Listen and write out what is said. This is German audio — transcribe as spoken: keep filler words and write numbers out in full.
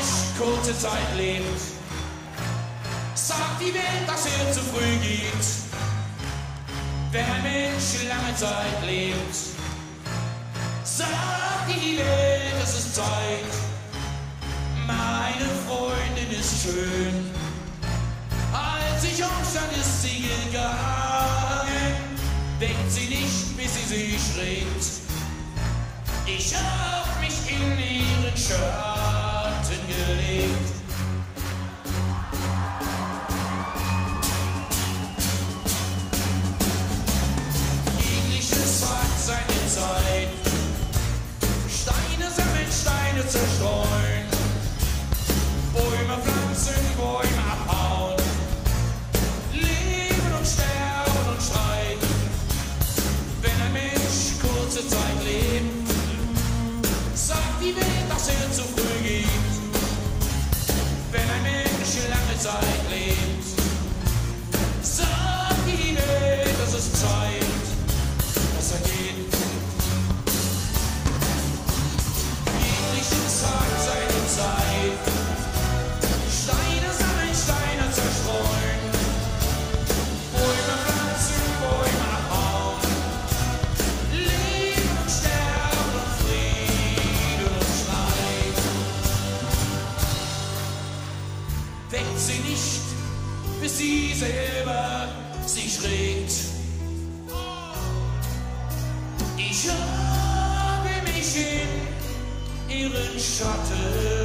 Mensch kurze Zeit lebt, sagt die Welt, dass er zu früh geht. Wenn ein Mensch lange Zeit lebt, sagt die Welt, es ist Zeit. Meine Freundin ist schön, als ich aufstand, ist sie gegangen. Denkt sie nicht, bis sie sich schreckt. Ich hab mich in ihren Schatten gelegt. Jegliches hat seine Zeit. Steine sammeln, Steine zerstreuen. Bäume pflanzen, Bäume abhauen. Leben und sterben und streiten. Wenn ein Mensch kurze Zeit lebt, sagt die Welt, dass er zu früh geht. Wenn ein Mensch lange Zeit lebt, sagt die Welt, dass es Zeit, dass er geht. Jegliches hat seine Zeit. Steine sammeln, Steine zerstreuen. Bäume pflanzen, Bäume abhauen. Leben und sterben und Frieden und Streit. Weckt sie nicht, bis sie selber sich regt. Ich habe mich in ihren Schatten